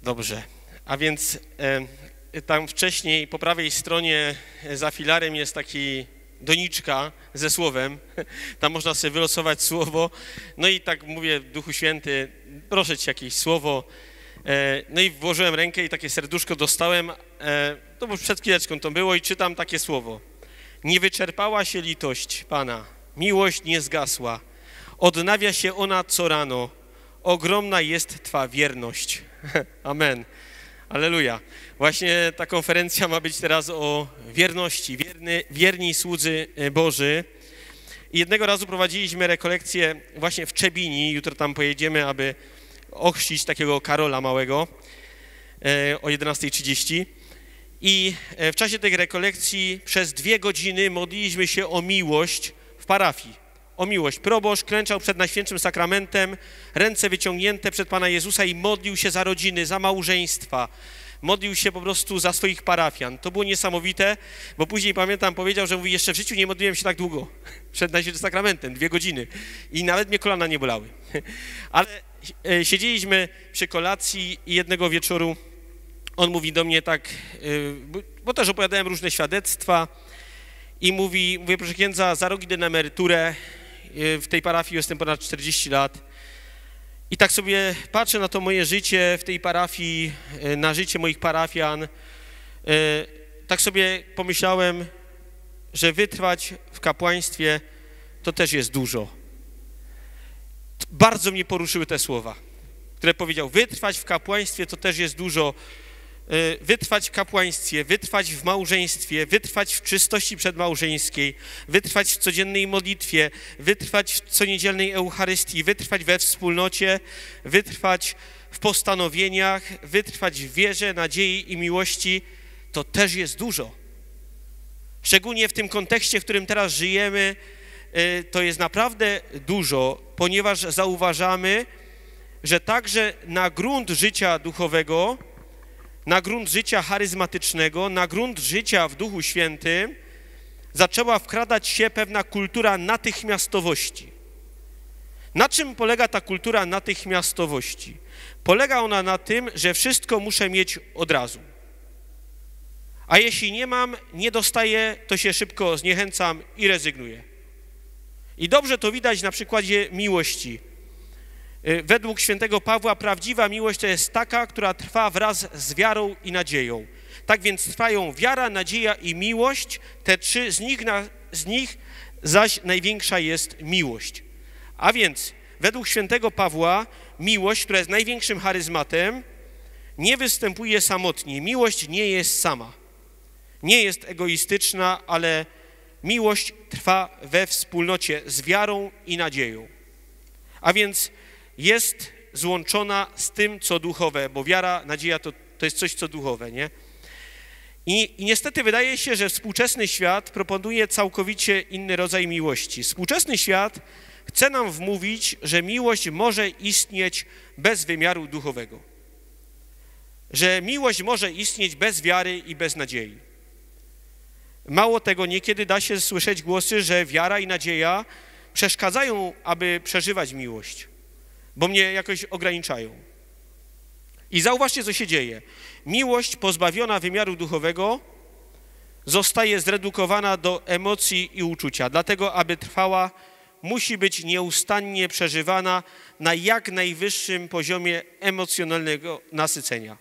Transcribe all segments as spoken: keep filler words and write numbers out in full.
Dobrze, a więc e, tam wcześniej po prawej stronie za filarem jest taki doniczka ze słowem, tam można sobie wylosować słowo, no i tak mówię, Duchu Święty, proszę Cię jakieś słowo, e, no i włożyłem rękę i takie serduszko dostałem, e, to już przed chwileczką to było i czytam takie słowo. Nie wyczerpała się litość Pana, miłość nie zgasła, odnawia się ona co rano, ogromna jest Twa wierność. Amen. Alleluja. Właśnie ta konferencja ma być teraz o wierności, wierny, wierni słudzy Boży. I jednego razu prowadziliśmy rekolekcję właśnie w Czebini, jutro tam pojedziemy, aby ochrzcić takiego Karola małego o jedenastej trzydzieści. I w czasie tej rekolekcji przez dwie godziny modliliśmy się o miłość w parafii. O miłość. Proboszcz klęczał przed Najświętszym Sakramentem, ręce wyciągnięte przed Pana Jezusa i modlił się za rodziny, za małżeństwa. Modlił się po prostu za swoich parafian. To było niesamowite, bo później pamiętam, powiedział, że mówi, jeszcze w życiu nie modliłem się tak długo przed Najświętszym Sakramentem, dwie godziny. I nawet mnie kolana nie bolały. Ale siedzieliśmy przy kolacji i jednego wieczoru on mówi do mnie tak, bo też opowiadałem różne świadectwa i mówi, mówię, proszę księdza, za rok idę na emeryturę, w tej parafii jestem ponad czterdzieści lat i tak sobie patrzę na to moje życie w tej parafii, na życie moich parafian, tak sobie pomyślałem, że wytrwać w kapłaństwie to też jest dużo. Bardzo mnie poruszyły te słowa, które powiedział, wytrwać w kapłaństwie to też jest dużo. Wytrwać w kapłaństwie, wytrwać w małżeństwie, wytrwać w czystości przedmałżeńskiej, wytrwać w codziennej modlitwie, wytrwać w coniedzielnej Eucharystii, wytrwać we wspólnocie, wytrwać w postanowieniach, wytrwać w wierze, nadziei i miłości, to też jest dużo. Szczególnie w tym kontekście, w którym teraz żyjemy, to jest naprawdę dużo, ponieważ zauważamy, że także na grunt życia duchowego, na grunt życia charyzmatycznego, na grunt życia w Duchu Świętym zaczęła wkradać się pewna kultura natychmiastowości. Na czym polega ta kultura natychmiastowości? Polega ona na tym, że wszystko muszę mieć od razu. A jeśli nie mam, nie dostaję, to się szybko zniechęcam i rezygnuję. I dobrze to widać na przykładzie miłości. Według świętego Pawła prawdziwa miłość to jest taka, która trwa wraz z wiarą i nadzieją. Tak więc trwają wiara, nadzieja i miłość, te trzy, z nich, na, z nich zaś największa jest miłość. A więc według świętego Pawła miłość, która jest największym charyzmatem, nie występuje samotnie. Miłość nie jest sama. Nie jest egoistyczna, ale miłość trwa we wspólnocie z wiarą i nadzieją. A więc jest złączona z tym, co duchowe, bo wiara, nadzieja to, to jest coś, co duchowe, nie? I, I niestety wydaje się, że współczesny świat proponuje całkowicie inny rodzaj miłości. Współczesny świat chce nam wmówić, że miłość może istnieć bez wymiaru duchowego. Że miłość może istnieć bez wiary i bez nadziei. Mało tego, niekiedy da się słyszeć głosy, że wiara i nadzieja przeszkadzają, aby przeżywać miłość, bo mnie jakoś ograniczają. I zauważcie, co się dzieje. Miłość pozbawiona wymiaru duchowego zostaje zredukowana do emocji i uczucia. Dlatego, aby trwała, musi być nieustannie przeżywana na jak najwyższym poziomie emocjonalnego nasycenia.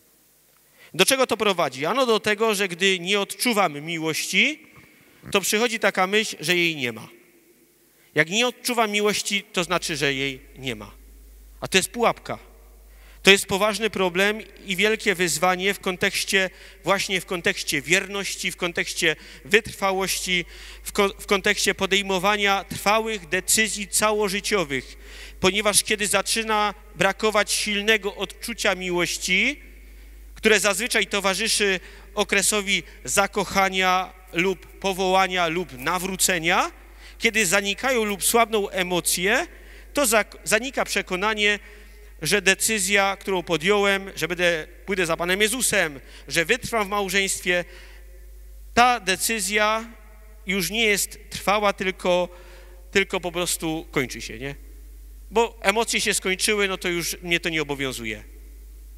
Do czego to prowadzi? Ano do tego, że gdy nie odczuwam miłości, to przychodzi taka myśl, że jej nie ma. Jak nie odczuwam miłości, to znaczy, że jej nie ma. A to jest pułapka. To jest poważny problem i wielkie wyzwanie w kontekście, właśnie w kontekście wierności, w kontekście wytrwałości, w, ko w kontekście podejmowania trwałych decyzji całożyciowych. Ponieważ kiedy zaczyna brakować silnego odczucia miłości, które zazwyczaj towarzyszy okresowi zakochania lub powołania lub nawrócenia, kiedy zanikają lub słabną emocje, to zanika przekonanie, że decyzja, którą podjąłem, że będę, pójdę za Panem Jezusem, że wytrwam w małżeństwie, ta decyzja już nie jest trwała, tylko, tylko po prostu kończy się, nie? Bo emocje się skończyły, no to już mnie to nie obowiązuje.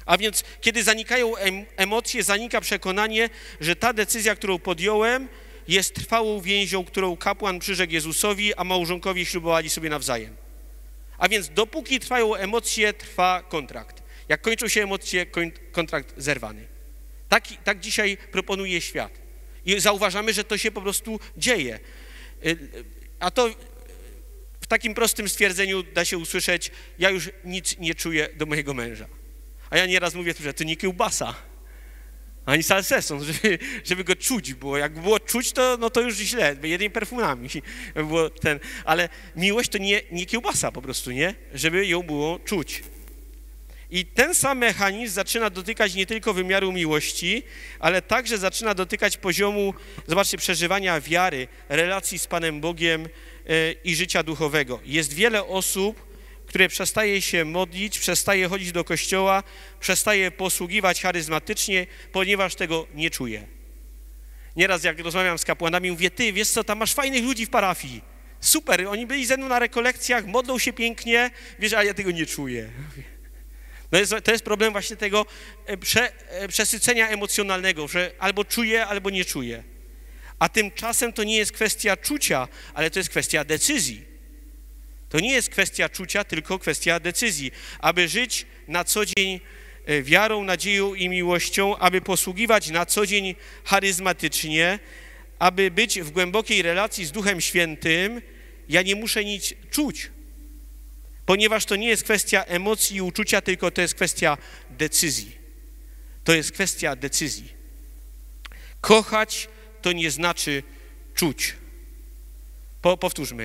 A więc kiedy zanikają emocje, zanika przekonanie, że ta decyzja, którą podjąłem, jest trwałą więzią, którą kapłan przyrzekł Jezusowi, a małżonkowie ślubowali sobie nawzajem. A więc dopóki trwają emocje, trwa kontrakt. Jak kończą się emocje, kontrakt zerwany. Tak, tak dzisiaj proponuje świat. I zauważamy, że to się po prostu dzieje. A to w takim prostym stwierdzeniu da się usłyszeć, ja już nic nie czuję do mojego męża. A ja nieraz mówię, że to nie kiełbasa, ani salseson, żeby, żeby go czuć było. Jak było czuć, to, no to już źle, jedynie perfumami było ten. Ale miłość to nie, nie kiełbasa po prostu, nie? Żeby ją było czuć. I ten sam mechanizm zaczyna dotykać nie tylko wymiaru miłości, ale także zaczyna dotykać poziomu, zobaczcie, przeżywania wiary, relacji z Panem Bogiem yy, i życia duchowego. Jest wiele osób, które przestaje się modlić, przestaje chodzić do kościoła, przestaje posługiwać charyzmatycznie, ponieważ tego nie czuje. Nieraz jak rozmawiam z kapłanami, mówię, ty, wiesz co, tam masz fajnych ludzi w parafii, super, oni byli ze mną na rekolekcjach, modlą się pięknie, wiesz, a ja tego nie czuję. No jest, to jest problem właśnie tego prze, przesycenia emocjonalnego, że albo czuję, albo nie czuję. A tymczasem to nie jest kwestia czucia, ale to jest kwestia decyzji. To nie jest kwestia czucia, tylko kwestia decyzji. Aby żyć na co dzień wiarą, nadzieją i miłością, aby posługiwać na co dzień charyzmatycznie, aby być w głębokiej relacji z Duchem Świętym, ja nie muszę nic czuć. Ponieważ to nie jest kwestia emocji i uczucia, tylko to jest kwestia decyzji. To jest kwestia decyzji. Kochać to nie znaczy czuć. Po, powtórzmy.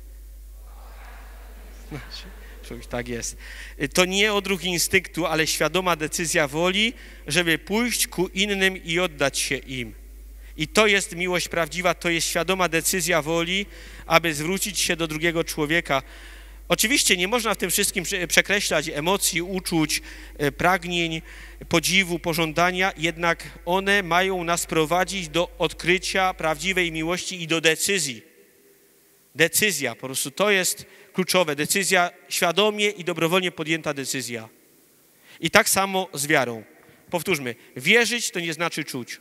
Tak jest. To nie odruch instynktu, ale świadoma decyzja woli, żeby pójść ku innym i oddać się im. I to jest miłość prawdziwa, to jest świadoma decyzja woli, aby zwrócić się do drugiego człowieka. Oczywiście nie można w tym wszystkim przekreślać emocji, uczuć, pragnień, podziwu, pożądania, jednak one mają nas prowadzić do odkrycia prawdziwej miłości i do decyzji. Decyzja, po prostu to jest kluczowe. Decyzja, świadomie i dobrowolnie podjęta decyzja. I tak samo z wiarą. Powtórzmy, wierzyć to nie znaczy czuć.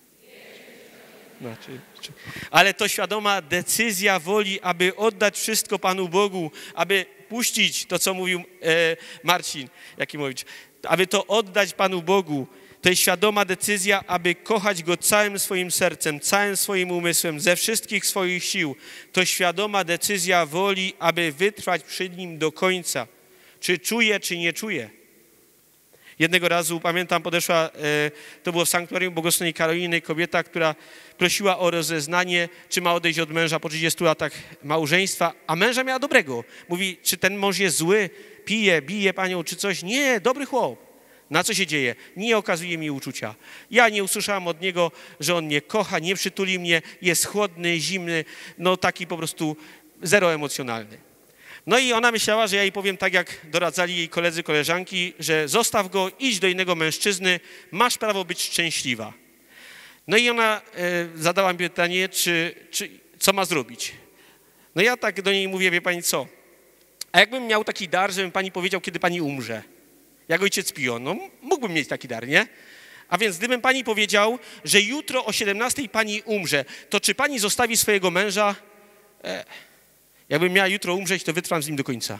Znaczy, ale to świadoma decyzja woli, aby oddać wszystko Panu Bogu, aby puścić to, co mówił e, Marcin Jakimowicz, aby to oddać Panu Bogu. To jest świadoma decyzja, aby kochać Go całym swoim sercem, całym swoim umysłem, ze wszystkich swoich sił. To świadoma decyzja woli, aby wytrwać przy Nim do końca. Czy czuje, czy nie czuje. Jednego razu, pamiętam, podeszła, e, to było w sanktuarium Błogosławionej Karoliny, kobieta, która prosiła o rozeznanie, czy ma odejść od męża po trzydziestu latach małżeństwa, a męża miała dobrego. Mówi, czy ten mąż jest zły, pije, bije panią, czy coś? Nie, dobry chłop. Na co się dzieje? Nie okazuje mi uczucia. Ja nie usłyszałam od niego, że on mnie kocha, nie przytuli mnie, jest chłodny, zimny, no taki po prostu zero emocjonalny. No i ona myślała, że ja jej powiem tak, jak doradzali jej koledzy, koleżanki, że zostaw go, idź do innego mężczyzny, masz prawo być szczęśliwa. No i ona e, zadała mi pytanie, czy, czy, co ma zrobić. No ja tak do niej mówię, wie pani co, a jakbym miał taki dar, żebym pani powiedział, kiedy pani umrze, jak ojciec Pio, no mógłbym mieć taki dar, nie? A więc gdybym pani powiedział, że jutro o siedemnastej pani umrze, to czy pani zostawi swojego męża? E, jakbym miała jutro umrzeć, to wytrwam z nim do końca.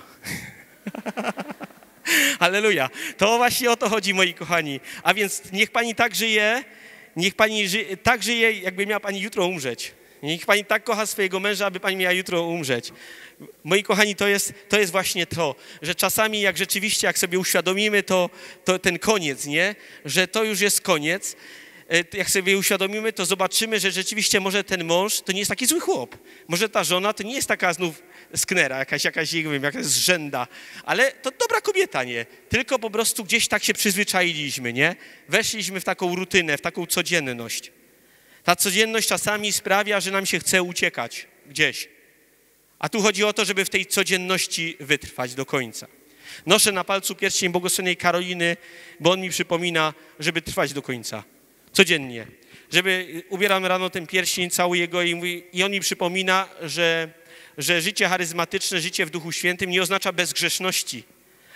Halleluja. To właśnie o to chodzi, moi kochani. A więc niech pani tak żyje, niech pani ży, tak żyje, jakby miała pani jutro umrzeć. Niech pani tak kocha swojego męża, aby pani miała jutro umrzeć. Moi kochani, to jest, to jest właśnie to, że czasami jak rzeczywiście, jak sobie uświadomimy to, to ten koniec, nie? Że to już jest koniec, jak sobie uświadomimy, to zobaczymy, że rzeczywiście może ten mąż to nie jest taki zły chłop. Może ta żona to nie jest taka znów sknera, jakaś, jakaś nie wiem, jakaś zrzęda, ale to dobra kobieta, nie? Tylko po prostu gdzieś tak się przyzwyczailiśmy, nie? Weszliśmy w taką rutynę, w taką codzienność. Ta codzienność czasami sprawia, że nam się chce uciekać gdzieś. A tu chodzi o to, żeby w tej codzienności wytrwać do końca. Noszę na palcu pierścień Błogosławionej Karoliny, bo on mi przypomina, żeby trwać do końca. Codziennie. Żeby ubieram rano ten pierścień, całuję go i, mówi, i on mi przypomina, że, że życie charyzmatyczne, życie w Duchu Świętym nie oznacza bezgrzeszności,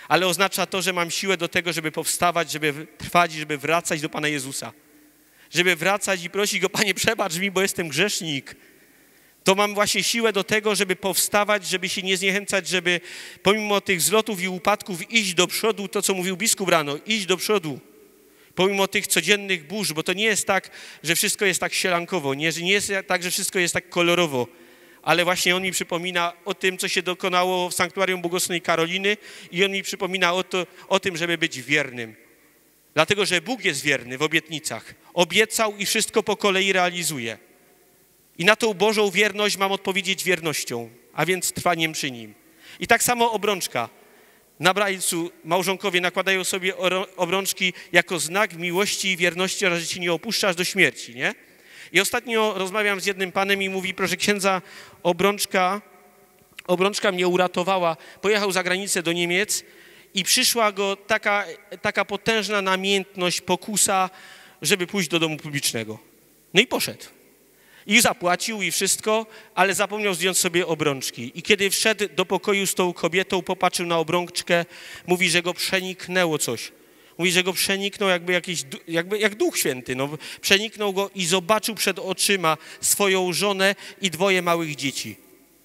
ale oznacza to, że mam siłę do tego, żeby powstawać, żeby trwać, żeby wracać do Pana Jezusa. Żeby wracać i prosić Go, Panie, przebacz mi, bo jestem grzesznik. To mam właśnie siłę do tego, żeby powstawać, żeby się nie zniechęcać, żeby pomimo tych wzlotów i upadków iść do przodu, to co mówił biskup rano, iść do przodu. Pomimo tych codziennych burz, bo to nie jest tak, że wszystko jest tak sielankowo, nie, że nie jest tak, że wszystko jest tak kolorowo, ale właśnie on mi przypomina o tym, co się dokonało w sanktuarium Błogosławionej Karoliny i on mi przypomina o, to, o tym, żeby być wiernym. Dlatego, że Bóg jest wierny w obietnicach. Obiecał i wszystko po kolei realizuje. I na tą Bożą wierność mam odpowiedzieć wiernością, a więc trwaniem przy Nim. I tak samo obrączka. Na brajcu małżonkowie nakładają sobie obrączki jako znak miłości i wierności oraz, że Cię nie opuszczasz do śmierci, nie? I ostatnio rozmawiam z jednym panem i mówi, proszę księdza, obrączka, obrączka mnie uratowała. Pojechał za granicę do Niemiec i przyszła go taka, taka potężna namiętność, pokusa, żeby pójść do domu publicznego. No i poszedł. I zapłacił i wszystko, ale zapomniał zdjąć sobie obrączki. I kiedy wszedł do pokoju z tą kobietą, popatrzył na obrączkę, mówi, że go przeniknęło coś. Mówi, że go przeniknął jakby jakiś, jakby jak Duch Święty. No, przeniknął go i zobaczył przed oczyma swoją żonę i dwoje małych dzieci.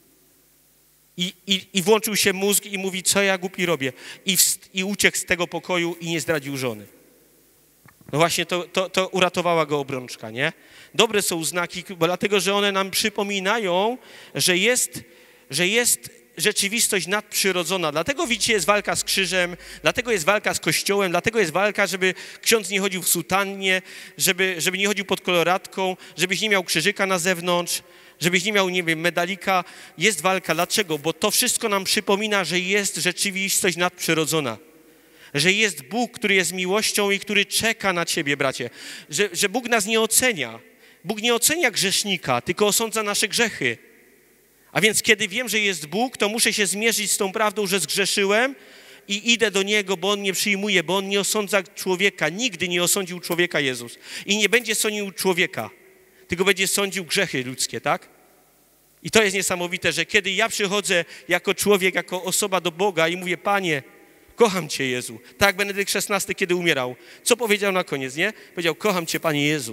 I, i, i włączył się mózg i mówi, co ja głupi robię. I, w, i uciekł z tego pokoju i nie zdradził żony. No właśnie to, to, to uratowała go obrączka, nie? Dobre są znaki, bo dlatego, że one nam przypominają, że jest, że jest rzeczywistość nadprzyrodzona. Dlatego, widzicie, jest walka z krzyżem, dlatego jest walka z Kościołem, dlatego jest walka, żeby ksiądz nie chodził w sutannie, żeby, żeby nie chodził pod koloratką, żebyś nie miał krzyżyka na zewnątrz, żebyś nie miał, nie wiem, medalika. Jest walka. Dlaczego? Bo to wszystko nam przypomina, że jest rzeczywistość nadprzyrodzona. Że jest Bóg, który jest miłością i który czeka na ciebie, bracie. Że, że Bóg nas nie ocenia. Bóg nie ocenia grzesznika, tylko osądza nasze grzechy. A więc kiedy wiem, że jest Bóg, to muszę się zmierzyć z tą prawdą, że zgrzeszyłem i idę do Niego, bo On mnie przyjmuje, bo On nie osądza człowieka. Nigdy nie osądził człowieka Jezus. I nie będzie sądził człowieka, tylko będzie sądził grzechy ludzkie, tak? I to jest niesamowite, że kiedy ja przychodzę jako człowiek, jako osoba do Boga i mówię, Panie, kocham Cię, Jezu. Tak jak Benedykt szesnasty, kiedy umierał. Co powiedział na koniec, nie? Powiedział, kocham Cię, Panie Jezu.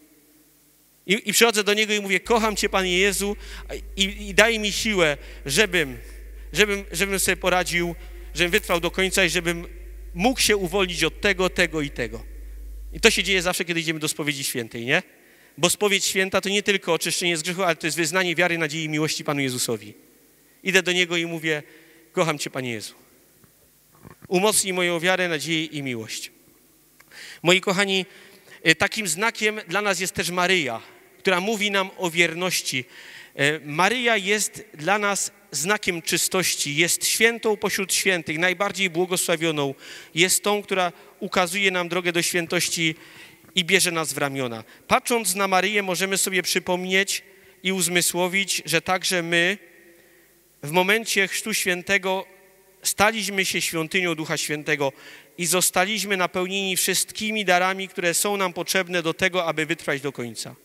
I, i przychodzę do Niego i mówię, kocham Cię, Panie Jezu i, i daj mi siłę, żebym, żebym, żebym sobie poradził, żebym wytrwał do końca i żebym mógł się uwolnić od tego, tego i tego. I to się dzieje zawsze, kiedy idziemy do spowiedzi świętej, nie? Bo spowiedź święta to nie tylko oczyszczenie z grzechu, ale to jest wyznanie wiary, nadziei i miłości Panu Jezusowi. Idę do Niego i mówię, kocham Cię, Panie Jezu. Umocnij moją wiarę, nadzieję i miłość. Moi kochani, takim znakiem dla nas jest też Maryja, która mówi nam o wierności. Maryja jest dla nas znakiem czystości, jest świętą pośród świętych, najbardziej błogosławioną. Jest tą, która ukazuje nam drogę do świętości i bierze nas w ramiona. Patrząc na Maryję, możemy sobie przypomnieć i uzmysłowić, że także my w momencie Chrztu Świętego staliśmy się świątynią Ducha Świętego i zostaliśmy napełnieni wszystkimi darami, które są nam potrzebne do tego, aby wytrwać do końca.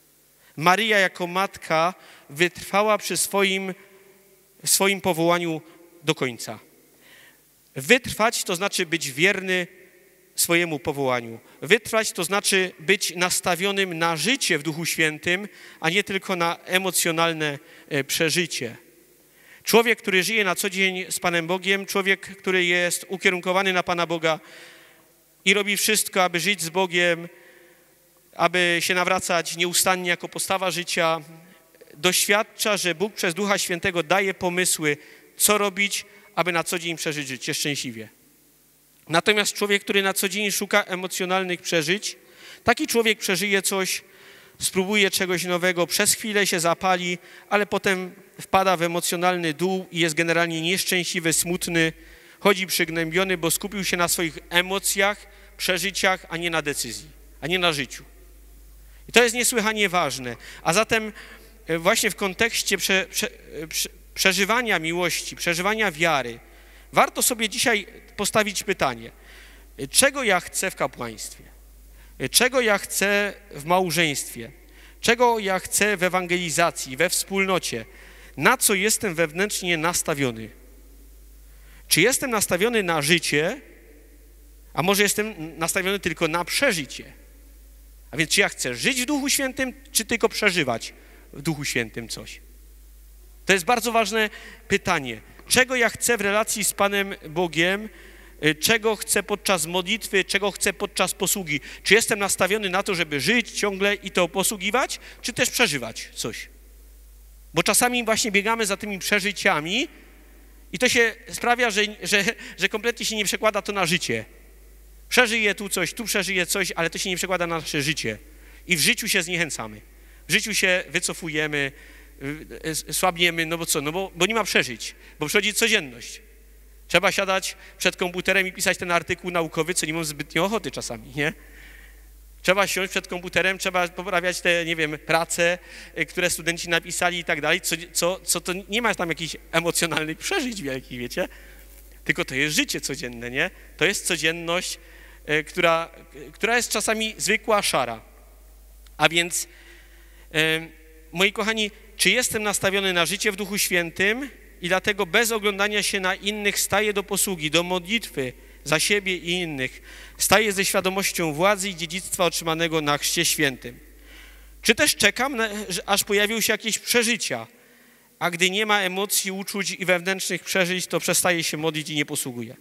Maryja jako matka wytrwała przy swoim, swoim powołaniu do końca. Wytrwać to znaczy być wierny swojemu powołaniu. Wytrwać to znaczy być nastawionym na życie w Duchu Świętym, a nie tylko na emocjonalne przeżycie. Człowiek, który żyje na co dzień z Panem Bogiem, człowiek, który jest ukierunkowany na Pana Boga i robi wszystko, aby żyć z Bogiem, aby się nawracać nieustannie jako postawa życia, doświadcza, że Bóg przez Ducha Świętego daje pomysły, co robić, aby na co dzień przeżyć życie szczęśliwie. Natomiast człowiek, który na co dzień szuka emocjonalnych przeżyć, taki człowiek przeżyje coś, spróbuje czegoś nowego, przez chwilę się zapali, ale potem wpada w emocjonalny dół i jest generalnie nieszczęśliwy, smutny, chodzi przygnębiony, bo skupił się na swoich emocjach, przeżyciach, a nie na decyzji, a nie na życiu. I to jest niesłychanie ważne. A zatem właśnie w kontekście prze, prze, prze, przeżywania miłości, przeżywania wiary, warto sobie dzisiaj postawić pytanie, czego ja chcę w kapłaństwie? Czego ja chcę w małżeństwie? Czego ja chcę w ewangelizacji, we wspólnocie? Na co jestem wewnętrznie nastawiony? Czy jestem nastawiony na życie, a może jestem nastawiony tylko na przeżycie? A więc czy ja chcę żyć w Duchu Świętym, czy tylko przeżywać w Duchu Świętym coś? To jest bardzo ważne pytanie. Czego ja chcę w relacji z Panem Bogiem, czego chcę podczas modlitwy, czego chcę podczas posługi? Czy jestem nastawiony na to, żeby żyć ciągle i to posługiwać, czy też przeżywać coś? Bo czasami właśnie biegamy za tymi przeżyciami i to się sprawia, że, że, że kompletnie się nie przekłada to na życie. Przeżyję tu coś, tu przeżyję coś, ale to się nie przekłada na nasze życie. I w życiu się zniechęcamy. W życiu się wycofujemy, słabniemy, no bo co? No bo, bo nie ma przeżyć, bo przychodzi codzienność. Trzeba siadać przed komputerem i pisać ten artykuł naukowy, co nie mam zbytnio ochoty czasami, nie? Trzeba siąść przed komputerem, trzeba poprawiać te, nie wiem, prace, które studenci napisali i tak dalej, co, co, co to nie ma tam jakichś emocjonalnych przeżyć wielkich, wiecie? Tylko to jest życie codzienne, nie? To jest codzienność, która, która jest czasami zwykła, szara. A więc, e, moi kochani, czy jestem nastawiony na życie w Duchu Świętym i dlatego bez oglądania się na innych staję do posługi, do modlitwy za siebie i innych, staję ze świadomością władzy i dziedzictwa otrzymanego na Chrzcie Świętym. Czy też czekam, na, aż pojawią się jakieś przeżycia, a gdy nie ma emocji, uczuć i wewnętrznych przeżyć, to przestaję się modlić i nie posługuję.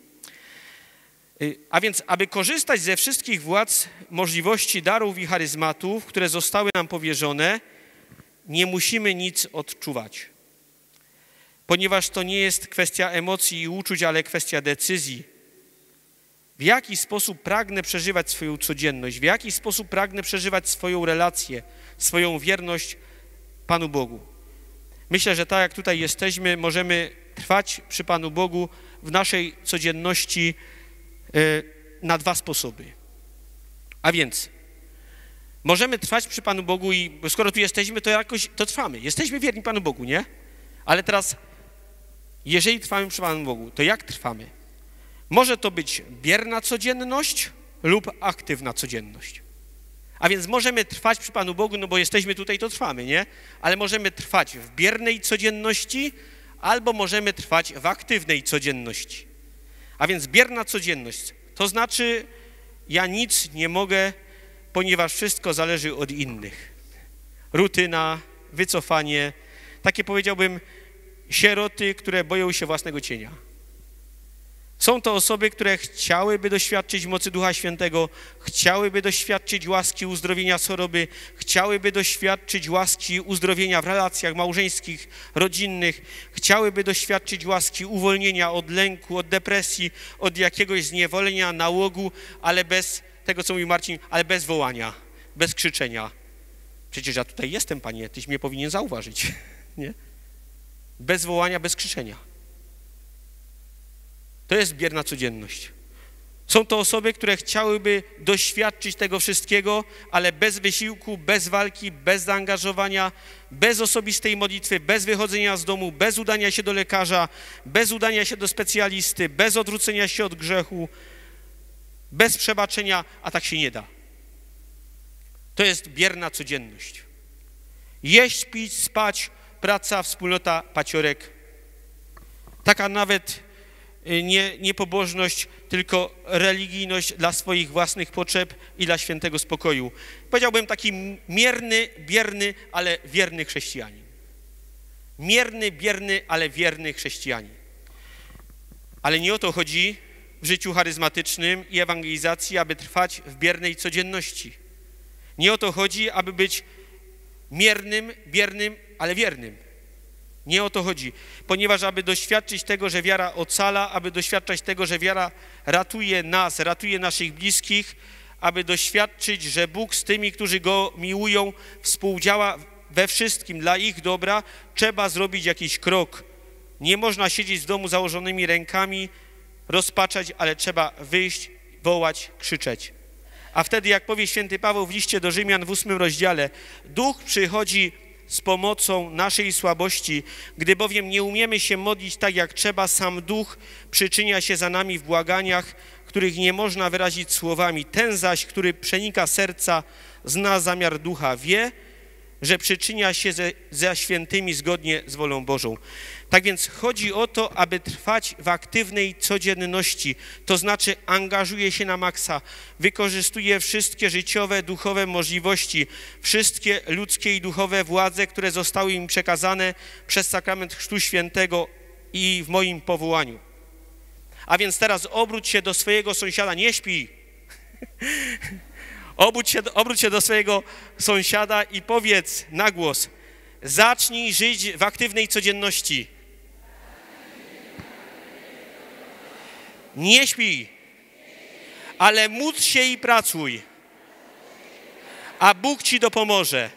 A więc, aby korzystać ze wszystkich władz, możliwości, darów i charyzmatów, które zostały nam powierzone, nie musimy nic odczuwać. Ponieważ to nie jest kwestia emocji i uczuć, ale kwestia decyzji. W jaki sposób pragnę przeżywać swoją codzienność, w jaki sposób pragnę przeżywać swoją relację, swoją wierność Panu Bogu. Myślę, że tak jak tutaj jesteśmy, możemy trwać przy Panu Bogu w naszej codzienności na dwa sposoby. A więc możemy trwać przy Panu Bogu i skoro tu jesteśmy, to jakoś to trwamy. Jesteśmy wierni Panu Bogu, nie? Ale teraz, jeżeli trwamy przy Panu Bogu, to jak trwamy? Może to być bierna codzienność lub aktywna codzienność. A więc możemy trwać przy Panu Bogu, no bo jesteśmy tutaj, to trwamy, nie? Ale możemy trwać w biernej codzienności albo możemy trwać w aktywnej codzienności. A więc bierna codzienność, to znaczy ja nic nie mogę, ponieważ wszystko zależy od innych. Rutyna, wycofanie, takie powiedziałbym sieroty, które boją się własnego cienia. Są to osoby, które chciałyby doświadczyć mocy Ducha Świętego, chciałyby doświadczyć łaski uzdrowienia z choroby, chciałyby doświadczyć łaski uzdrowienia w relacjach małżeńskich, rodzinnych, chciałyby doświadczyć łaski uwolnienia od lęku, od depresji, od jakiegoś zniewolenia, nałogu, ale bez tego, co mówił Marcin, ale bez wołania, bez krzyczenia. Przecież ja tutaj jestem, Panie, Tyś mnie powinien zauważyć, nie? Bez wołania, bez krzyczenia. To jest bierna codzienność. Są to osoby, które chciałyby doświadczyć tego wszystkiego, ale bez wysiłku, bez walki, bez zaangażowania, bez osobistej modlitwy, bez wychodzenia z domu, bez udania się do lekarza, bez udania się do specjalisty, bez odwrócenia się od grzechu, bez przebaczenia, a tak się nie da. To jest bierna codzienność. Jeść, pić, spać, praca, wspólnota, paciorek. Taka nawet nie, nie pobożność, tylko religijność dla swoich własnych potrzeb i dla świętego spokoju. Powiedziałbym taki mierny, bierny, ale wierny chrześcijanin. Mierny, bierny, ale wierny chrześcijanin. Ale nie o to chodzi w życiu charyzmatycznym i ewangelizacji, aby trwać w biernej codzienności. Nie o to chodzi, aby być miernym, biernym, ale wiernym. Nie o to chodzi, ponieważ aby doświadczyć tego, że wiara ocala, aby doświadczać tego, że wiara ratuje nas, ratuje naszych bliskich, aby doświadczyć, że Bóg z tymi, którzy Go miłują, współdziała we wszystkim dla ich dobra, trzeba zrobić jakiś krok. Nie można siedzieć w domu założonymi rękami, rozpaczać, ale trzeba wyjść, wołać, krzyczeć. A wtedy, jak powie święty Paweł w liście do Rzymian w ósmym rozdziale, Duch przychodzi z pomocą naszej słabości, gdy bowiem nie umiemy się modlić tak jak trzeba, sam Duch przyczynia się za nami w błaganiach, których nie można wyrazić słowami. Ten zaś, który przenika serca, zna zamiar Ducha, wie, że przyczynia się ze, ze świętymi zgodnie z wolą Bożą. Tak więc chodzi o to, aby trwać w aktywnej codzienności, to znaczy angażuje się na maksa, wykorzystuje wszystkie życiowe, duchowe możliwości, wszystkie ludzkie i duchowe władze, które zostały im przekazane przez sakrament Chrztu Świętego i w moim powołaniu. A więc teraz obróć się do swojego sąsiada, nie śpi. Obróć się, obróć się do swojego sąsiada i powiedz na głos: zacznij żyć w aktywnej codzienności. Nie śpij, ale módl się i pracuj, a Bóg ci dopomoże.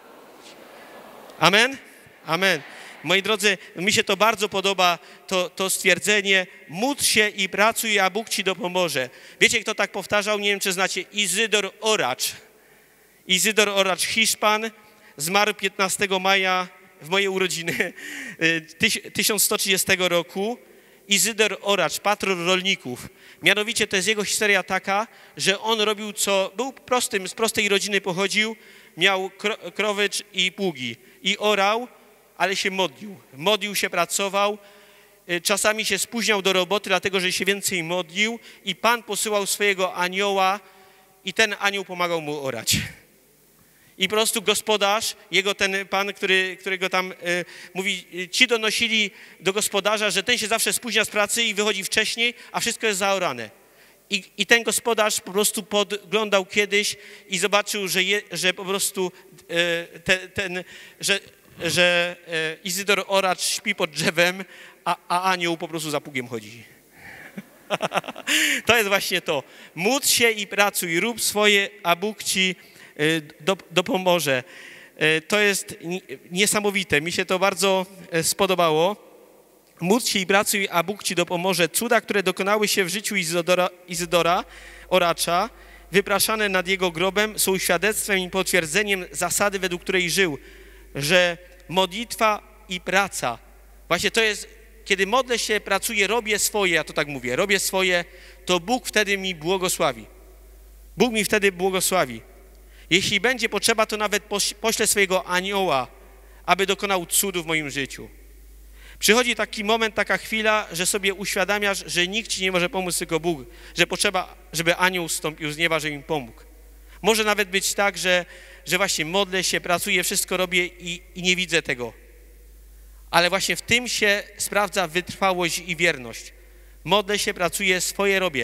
Amen? Amen. Moi drodzy, mi się to bardzo podoba, to, to stwierdzenie: módl się i pracuj, a Bóg ci dopomoże. Wiecie, kto tak powtarzał? Nie wiem, czy znacie. Izydor Oracz. Izydor Oracz, Hiszpan, zmarł piętnastego maja w moje urodziny tysiąc sto trzydziestego roku. Izydor Oracz, patron rolników. Mianowicie to jest jego historia taka, że on robił co, był prostym, z prostej rodziny pochodził, miał kro, krowy i pługi i orał, ale się modlił. Modlił się, pracował, czasami się spóźniał do roboty, dlatego że się więcej modlił i Pan posyłał swojego anioła i ten anioł pomagał mu orać. I po prostu gospodarz, jego ten pan, który, którego tam y, mówi, ci donosili do gospodarza, że ten się zawsze spóźnia z pracy i wychodzi wcześniej, a wszystko jest zaorane. I, i ten gospodarz po prostu podglądał kiedyś i zobaczył, że, je, że po prostu y, te, ten, że, że y, Izydor Oracz śpi pod drzewem, a, a anioł po prostu za pługiem chodzi. To jest właśnie to. Módl się i pracuj, rób swoje, a Bóg ci dopomoże. To jest niesamowite. Mi się to bardzo spodobało. Módl się i pracuj, a Bóg ci dopomoże. Cuda, które dokonały się w życiu Izydora, Izydora Oracza, wypraszane nad jego grobem, są świadectwem i potwierdzeniem zasady, według której żył, że modlitwa i praca, właśnie to jest, kiedy modlę się, pracuję, robię swoje, ja to tak mówię, robię swoje, to Bóg wtedy mi błogosławi. Bóg mi wtedy błogosławi. Jeśli będzie potrzeba, to nawet poślę swojego anioła, aby dokonał cudu w moim życiu. Przychodzi taki moment, taka chwila, że sobie uświadamiasz, że nikt ci nie może pomóc, tylko Bóg, że potrzeba, żeby anioł zstąpił z nieba, żeby im pomógł. Może nawet być tak, że, że właśnie modlę się, pracuję, wszystko robię i, i nie widzę tego. Ale właśnie w tym się sprawdza wytrwałość i wierność. Modlę się, pracuję, swoje robię,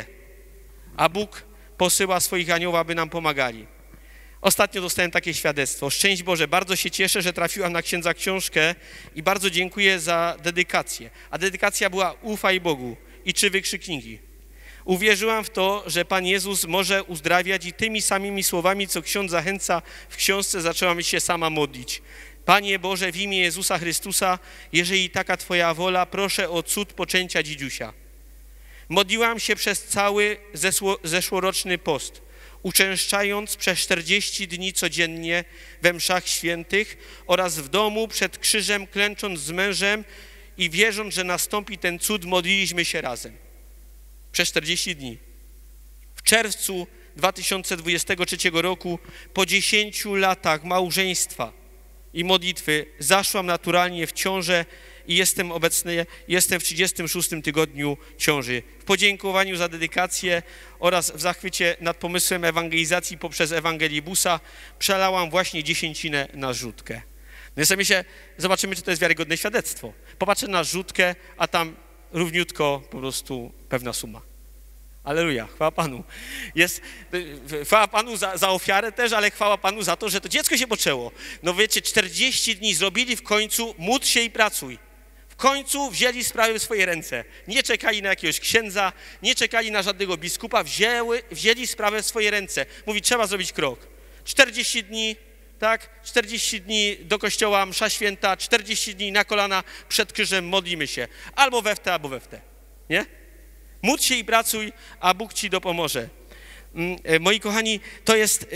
a Bóg posyła swoich aniołów, aby nam pomagali. Ostatnio dostałem takie świadectwo. Szczęść Boże, bardzo się cieszę, że trafiłam na księdza książkę i bardzo dziękuję za dedykację. A dedykacja była: ufaj Bogu i trzy wykrzykniki. Uwierzyłam w to, że Pan Jezus może uzdrawiać i tymi samymi słowami, co ksiądz zachęca w książce, zaczęłam się sama modlić. Panie Boże, w imię Jezusa Chrystusa, jeżeli taka Twoja wola, proszę o cud poczęcia dzidziusia. Modliłam się przez cały zeszłoroczny post, uczęszczając przez czterdzieści dni codziennie we mszach świętych oraz w domu przed krzyżem, klęcząc z mężem i wierząc, że nastąpi ten cud, modliliśmy się razem. Przez czterdzieści dni. W czerwcu dwa tysiące dwudziestego trzeciego roku, po dziesięciu latach małżeństwa i modlitwy, zaszłam naturalnie w ciążę i jestem obecny, jestem w trzydziestym szóstym tygodniu ciąży. W podziękowaniu za dedykację oraz w zachwycie nad pomysłem ewangelizacji poprzez Ewangelibusa przelałam właśnie dziesięcinę na rzutkę. No i sobie się, zobaczymy, czy to jest wiarygodne świadectwo. Popatrzę na rzutkę, a tam równiutko po prostu pewna suma. Alleluja, chwała Panu. Jest, chwała Panu za, za ofiarę też, ale chwała Panu za to, że to dziecko się poczęło. No wiecie, czterdzieści dni zrobili w końcu, módl się i pracuj. W końcu wzięli sprawy w swoje ręce. Nie czekali na jakiegoś księdza, nie czekali na żadnego biskupa, wzięły, wzięli sprawę w swoje ręce. Mówi, trzeba zrobić krok. czterdzieści dni, tak? czterdzieści dni do kościoła, msza święta, czterdzieści dni na kolana przed krzyżem, modlimy się. Albo we w te, albo we w te. Nie? Módl się i pracuj, a Bóg ci dopomoże. Moi kochani, to jest,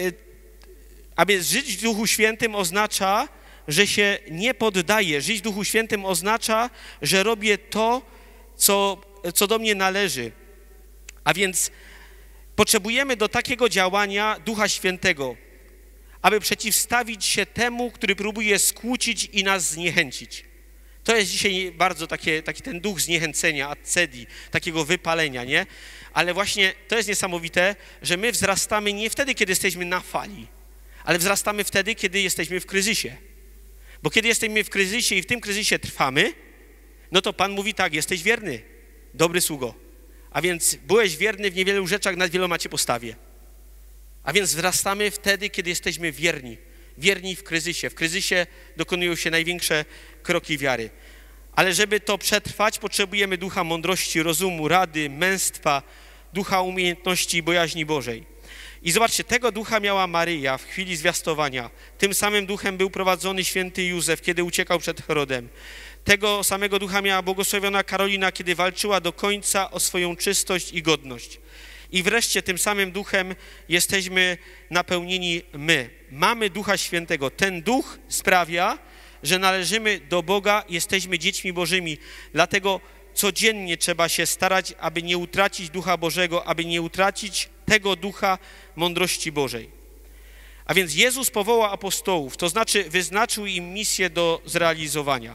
aby żyć w Duchu Świętym oznacza, że się nie poddaję. Żyć w Duchu Świętym oznacza, że robię to, co, co do mnie należy. A więc potrzebujemy do takiego działania Ducha Świętego. aby przeciwstawić się temu, który próbuje skłócić i nas zniechęcić. To jest dzisiaj bardzo takie, taki ten duch zniechęcenia, accedi, takiego wypalenia, nie? Ale właśnie to jest niesamowite, że my wzrastamy nie wtedy, kiedy jesteśmy na fali, ale wzrastamy wtedy, kiedy jesteśmy w kryzysie. Bo kiedy jesteśmy w kryzysie i w tym kryzysie trwamy, no to Pan mówi tak, jesteś wierny, dobry sługo. A więc byłeś wierny w niewielu rzeczach, nad wieloma cię postawię. A więc wzrastamy wtedy, kiedy jesteśmy wierni. Wierni w kryzysie. W kryzysie dokonują się największe kroki wiary. Ale żeby to przetrwać, potrzebujemy ducha mądrości, rozumu, rady, męstwa, ducha umiejętności i bojaźni Bożej. I zobaczcie, tego ducha miała Maryja w chwili zwiastowania. Tym samym duchem był prowadzony święty Józef, kiedy uciekał przed Herodem. Tego samego ducha miała błogosławiona Karolina, kiedy walczyła do końca o swoją czystość i godność. I wreszcie tym samym duchem jesteśmy napełnieni my. Mamy Ducha Świętego. Ten duch sprawia, że należymy do Boga, jesteśmy dziećmi Bożymi. Dlatego codziennie trzeba się starać, aby nie utracić Ducha Bożego, aby nie utracić tego ducha mądrości Bożej. A więc Jezus powołał apostołów, to znaczy wyznaczył im misję do zrealizowania.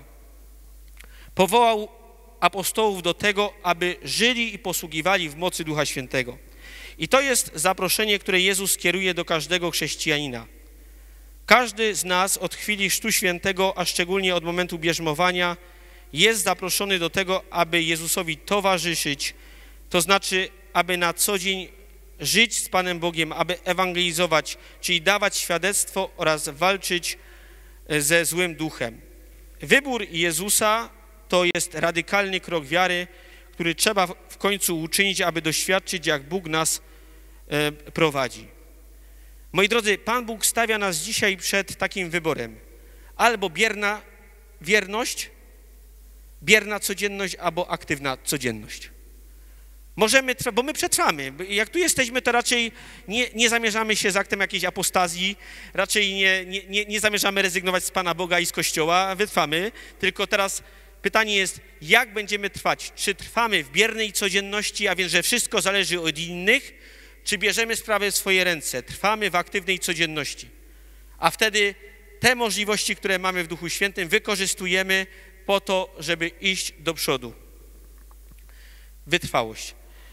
Powołał apostołów do tego, aby żyli i posługiwali w mocy Ducha Świętego. I to jest zaproszenie, które Jezus kieruje do każdego chrześcijanina. Każdy z nas od chwili Chrztu Świętego, a szczególnie od momentu bierzmowania, jest zaproszony do tego, aby Jezusowi towarzyszyć, to znaczy, aby na co dzień żyć z Panem Bogiem, aby ewangelizować, czyli dawać świadectwo oraz walczyć ze złym duchem. Wybór Jezusa to jest radykalny krok wiary, który trzeba w końcu uczynić, aby doświadczyć, jak Bóg nas e, prowadzi. Moi drodzy, Pan Bóg stawia nas dzisiaj przed takim wyborem. Albo bierna wierność, bierna codzienność, albo aktywna codzienność. Możemy, bo my przetrwamy. Jak tu jesteśmy, to raczej nie, nie zamierzamy się z aktem jakiejś apostazji, raczej nie, nie, nie, nie zamierzamy rezygnować z Pana Boga i z Kościoła, wytrwamy, tylko teraz pytanie jest, jak będziemy trwać? Czy trwamy w biernej codzienności, a więc, że wszystko zależy od innych, czy bierzemy sprawę w swoje ręce, trwamy w aktywnej codzienności. A wtedy te możliwości, które mamy w Duchu Świętym, wykorzystujemy po to, żeby iść do przodu. Wytrwałość.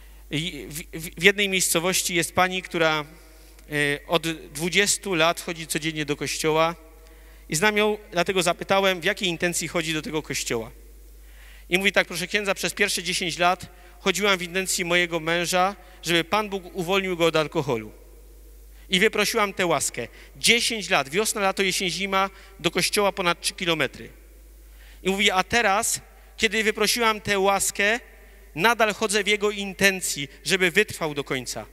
W jednej miejscowości jest pani, która od dwudziestu lat chodzi codziennie do kościoła i znam ją, dlatego zapytałem, w jakiej intencji chodzi do tego kościoła. I mówi tak, proszę księdza, przez pierwsze dziesięć lat chodziłam w intencji mojego męża, żeby Pan Bóg uwolnił go od alkoholu. I wyprosiłam tę łaskę. dziesięć lat, wiosna, lato, jesień, zima, do kościoła ponad trzy kilometry. I mówi, a teraz, kiedy wyprosiłam tę łaskę, nadal chodzę w jego intencji, żeby wytrwał do końca.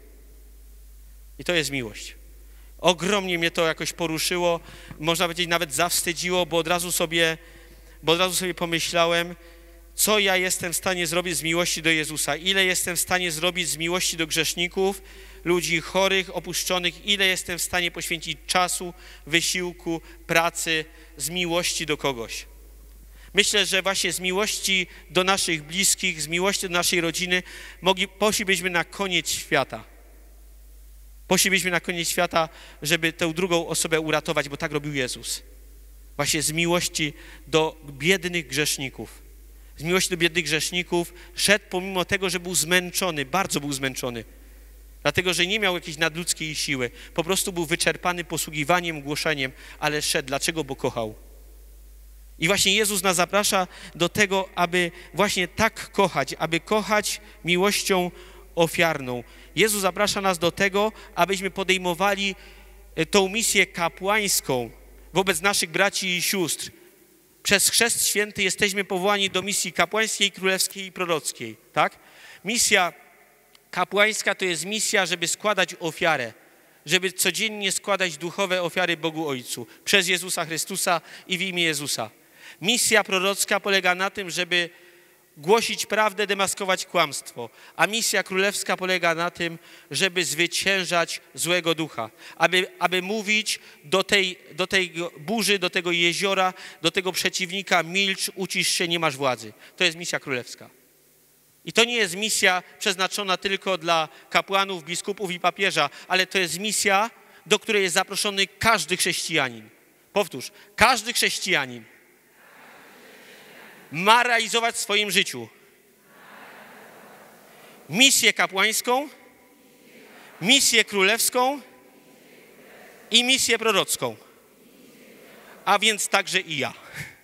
I to jest miłość. Ogromnie mnie to jakoś poruszyło, można powiedzieć nawet zawstydziło, bo od razu sobie, bo od razu sobie pomyślałem, co ja jestem w stanie zrobić z miłości do Jezusa, ile jestem w stanie zrobić z miłości do grzeszników, ludzi chorych, opuszczonych, ile jestem w stanie poświęcić czasu, wysiłku, pracy z miłości do kogoś. Myślę, że właśnie z miłości do naszych bliskich, z miłości do naszej rodziny mogli, poszlibyśmy na koniec świata. Poszlibyśmy na koniec świata, żeby tę drugą osobę uratować, bo tak robił Jezus. Właśnie z miłości do biednych grzeszników. Z miłości do biednych grzeszników szedł pomimo tego, że był zmęczony, bardzo był zmęczony. Dlatego, że nie miał jakiejś nadludzkiej siły. Po prostu był wyczerpany posługiwaniem, głoszeniem, ale szedł. Dlaczego? Bo kochał. I właśnie Jezus nas zaprasza do tego, aby właśnie tak kochać, aby kochać miłością ofiarną. Jezus zaprasza nas do tego, abyśmy podejmowali tą misję kapłańską wobec naszych braci i sióstr. Przez Chrzest Święty jesteśmy powołani do misji kapłańskiej, królewskiej i prorockiej, tak? Misja kapłańska to jest misja, żeby składać ofiarę, żeby codziennie składać duchowe ofiary Bogu Ojcu przez Jezusa Chrystusa i w imię Jezusa. Misja prorocka polega na tym, żeby głosić prawdę, demaskować kłamstwo, a misja królewska polega na tym, żeby zwyciężać złego ducha, aby, aby mówić do tej, do tej burzy, do tego jeziora, do tego przeciwnika, milcz, ucisz się, nie masz władzy. To jest misja królewska. I to nie jest misja przeznaczona tylko dla kapłanów, biskupów i papieża, ale to jest misja, do której jest zaproszony każdy chrześcijanin. Powtórz, każdy chrześcijanin ma realizować w swoim życiu misję kapłańską, misję królewską i misję prorocką. A więc także i ja.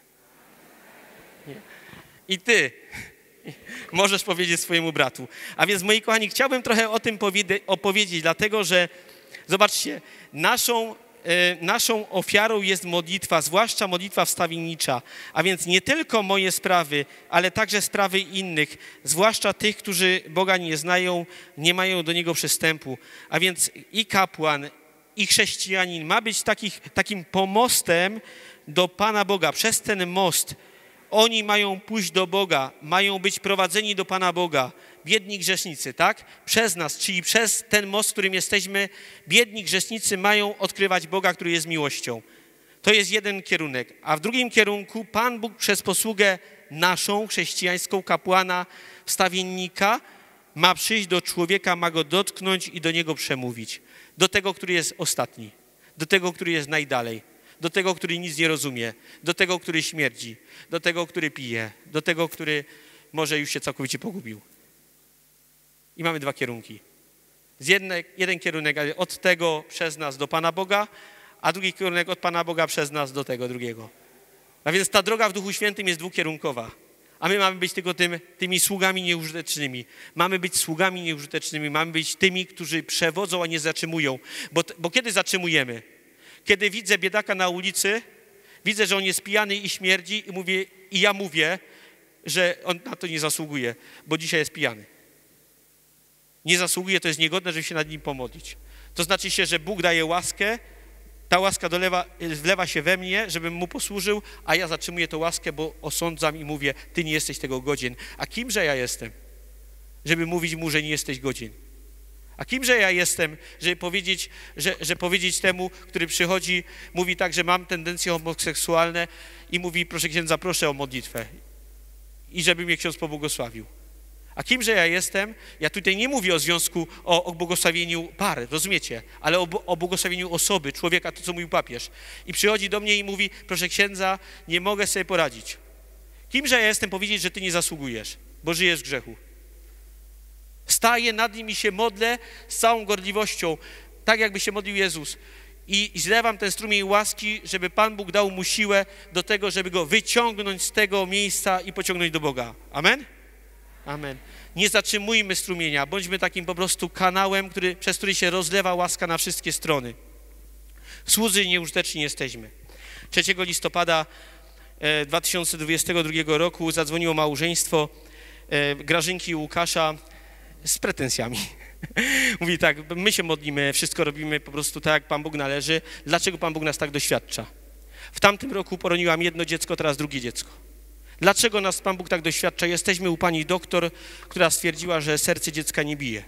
I ty możesz powiedzieć swojemu bratu. A więc, moi kochani, chciałbym trochę o tym opowiedzieć, dlatego że, zobaczcie, naszą, e, naszą ofiarą jest modlitwa, zwłaszcza modlitwa wstawiennicza. A więc nie tylko moje sprawy, ale także sprawy innych, zwłaszcza tych, którzy Boga nie znają, nie mają do Niego przystępu. A więc i kapłan, i chrześcijanin ma być takich, takim pomostem do Pana Boga. Przez ten most oni mają pójść do Boga, mają być prowadzeni do Pana Boga. Biedni grzesznicy, tak? Przez nas, czyli przez ten most, w którym jesteśmy, biedni grzesznicy mają odkrywać Boga, który jest miłością. To jest jeden kierunek. A w drugim kierunku Pan Bóg przez posługę naszą, chrześcijańską kapłana, wstawiennika, ma przyjść do człowieka, ma go dotknąć i do niego przemówić. Do tego, który jest ostatni, do tego, który jest najdalej, do tego, który nic nie rozumie, do tego, który śmierdzi, do tego, który pije, do tego, który może już się całkowicie pogubił. I mamy dwa kierunki. Z jednej, jeden kierunek od tego przez nas do Pana Boga, a drugi kierunek od Pana Boga przez nas do tego drugiego. A więc ta droga w Duchu Świętym jest dwukierunkowa. A my mamy być tylko tym, tymi sługami nieużytecznymi. Mamy być sługami nieużytecznymi, mamy być tymi, którzy przewodzą, a nie zatrzymują. Bo, bo kiedy zatrzymujemy? Kiedy widzę biedaka na ulicy, widzę, że on jest pijany i śmierdzi i, mówię, i ja mówię, że on na to nie zasługuje, bo dzisiaj jest pijany. Nie zasługuje, to jest niegodne, żeby się nad nim pomodlić. To znaczy się, że Bóg daje łaskę, ta łaska dolewa, wlewa się we mnie, żebym mu posłużył, a ja zatrzymuję tę łaskę, bo osądzam i mówię, ty nie jesteś tego godzien. A kimże ja jestem, żeby mówić mu, że nie jesteś godzien? A kimże ja jestem, żeby powiedzieć, że, że powiedzieć temu, który przychodzi, mówi tak, że mam tendencje homoseksualne i mówi, proszę księdza, proszę o modlitwę i żeby mnie ksiądz pobłogosławił. A kimże ja jestem? Ja tutaj nie mówię o związku, o, o błogosławieniu pary, rozumiecie? Ale o, o błogosławieniu osoby, człowieka, to co mówił papież. I przychodzi do mnie i mówi, proszę księdza, nie mogę sobie poradzić. Kimże ja jestem powiedzieć, że ty nie zasługujesz, bo żyjesz w grzechu? Staję nad nim i się modlę z całą gorliwością, tak jakby się modlił Jezus. I, i zlewam ten strumień łaski, żeby Pan Bóg dał mu siłę do tego, żeby go wyciągnąć z tego miejsca i pociągnąć do Boga. Amen? Amen. Nie zatrzymujmy strumienia, bądźmy takim po prostu kanałem, który, przez który się rozlewa łaska na wszystkie strony. Słudzy nieużyteczni jesteśmy. trzeciego listopada dwa tysiące dwudziestego drugiego roku zadzwoniło małżeństwo Grażynki i Łukasza z pretensjami. Mówi tak, my się modlimy, wszystko robimy po prostu tak, jak Pan Bóg należy. Dlaczego Pan Bóg nas tak doświadcza? W tamtym roku poroniłam jedno dziecko, teraz drugie dziecko. Dlaczego nas Pan Bóg tak doświadcza? Jesteśmy u pani doktor, która stwierdziła, że serce dziecka nie bije.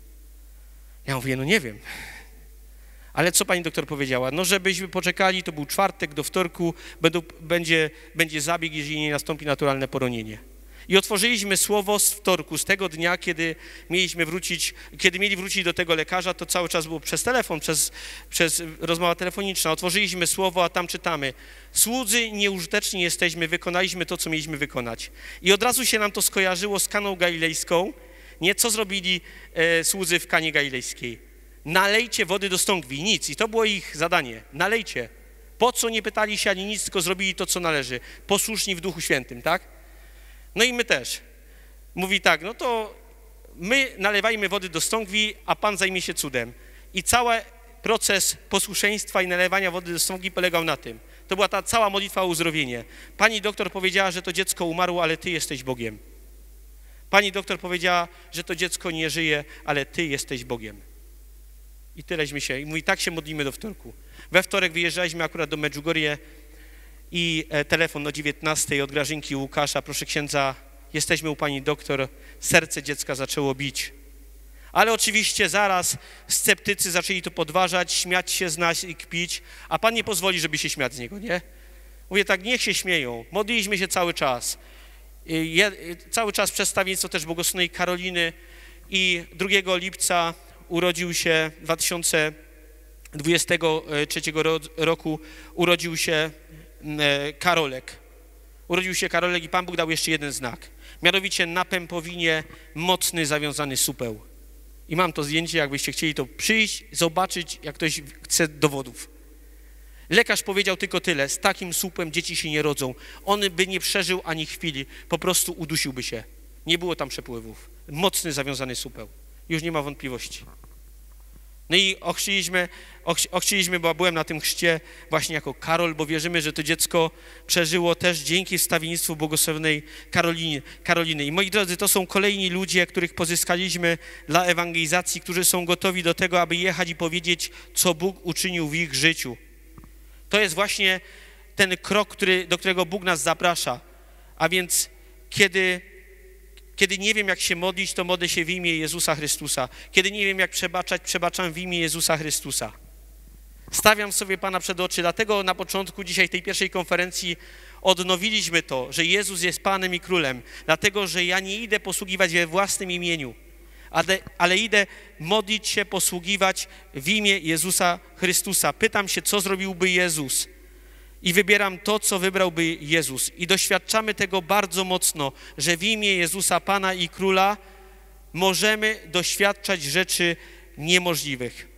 Ja mówię, no nie wiem. Ale co pani doktor powiedziała? No, żebyśmy poczekali, to był czwartek, do wtorku będą, będzie, będzie zabieg, jeżeli nie nastąpi naturalne poronienie. I otworzyliśmy słowo z wtorku, z tego dnia, kiedy mieliśmy wrócić, kiedy mieli wrócić do tego lekarza, to cały czas było przez telefon, przez, przez rozmowa telefoniczna. Otworzyliśmy słowo, a tam czytamy. Słudzy nieużyteczni jesteśmy, wykonaliśmy to, co mieliśmy wykonać. I od razu się nam to skojarzyło z Kaną Galilejską. Nie, co zrobili e, słudzy w Kanie Galilejskiej? Nalejcie wody do stągwi, nic. I to było ich zadanie. Nalejcie. Po co nie pytali się ani nic, tylko zrobili to, co należy. Posłuszni w Duchu Świętym, tak? No i my też. Mówi tak, no to my nalewajmy wody do stągwi, a Pan zajmie się cudem. I cały proces posłuszeństwa i nalewania wody do stągwi polegał na tym. To była ta cała modlitwa o uzdrowienie. Pani doktor powiedziała, że to dziecko umarło, ale Ty jesteś Bogiem. Pani doktor powiedziała, że to dziecko nie żyje, ale Ty jesteś Bogiem. I tyleśmy się. I mówi, tak się modlimy do wtorku. We wtorek wyjeżdżaliśmy akurat do Medjugorje i e, telefon o dziewiętnastej od Grażynki i Łukasza. Proszę księdza, jesteśmy u pani doktor, serce dziecka zaczęło bić. Ale oczywiście zaraz sceptycy zaczęli to podważać, śmiać się z nas i kpić, a Pan nie pozwoli, żeby się śmiać z niego, nie? Mówię tak, niech się śmieją. Modliliśmy się cały czas. Je, cały czas przedstawieństwo też błogosławionej Karoliny i drugiego lipca urodził się dwa tysiące dwudziestego trzeciego roku urodził się Karolek. Urodził się Karolek i Pan Bóg dał jeszcze jeden znak. Mianowicie na pępowinie mocny, zawiązany supeł. I mam to zdjęcie, jakbyście chcieli to przyjść, zobaczyć, jak ktoś chce dowodów. Lekarz powiedział tylko tyle, z takim słupem dzieci się nie rodzą. On by nie przeżył ani chwili, po prostu udusiłby się. Nie było tam przepływów. Mocny, zawiązany supeł. Już nie ma wątpliwości. No i ochrzciliśmy, ochrzciliśmy, bo byłem na tym chrzcie właśnie jako Karol, bo wierzymy, że to dziecko przeżyło też dzięki wstawiennictwu błogosławionej Karoliny, Karoliny. I moi drodzy, to są kolejni ludzie, których pozyskaliśmy dla ewangelizacji, którzy są gotowi do tego, aby jechać i powiedzieć, co Bóg uczynił w ich życiu. To jest właśnie ten krok, który, do którego Bóg nas zaprasza. A więc kiedy... Kiedy nie wiem, jak się modlić, to modlę się w imię Jezusa Chrystusa. Kiedy nie wiem, jak przebaczać, przebaczam w imię Jezusa Chrystusa. Stawiam sobie Pana przed oczy, dlatego na początku dzisiaj tej pierwszej konferencji odnowiliśmy to, że Jezus jest Panem i Królem, dlatego, że ja nie idę posługiwać we własnym imieniu, ale, ale idę modlić się, posługiwać w imię Jezusa Chrystusa. Pytam się, co zrobiłby Jezus. I wybieram to, co wybrałby Jezus. I doświadczamy tego bardzo mocno, że w imię Jezusa, Pana i Króla możemy doświadczać rzeczy niemożliwych.